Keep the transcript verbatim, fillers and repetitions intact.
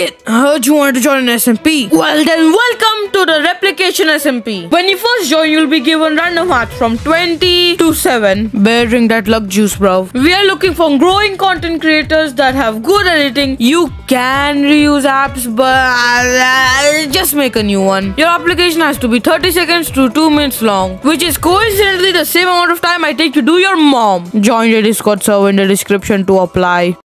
Shit, I heard you wanted to join an S M P. Well then, welcome to the Replication S M P. When you first join, you'll be given random hearts from twenty to seven. Better drink that luck juice, bro. We are looking for growing content creators that have good editing. You can reuse apps, but uh, just make a new one. Your application has to be thirty seconds to two minutes long, which is coincidentally the same amount of time I take to do your mom. Join the Discord server in the description to apply.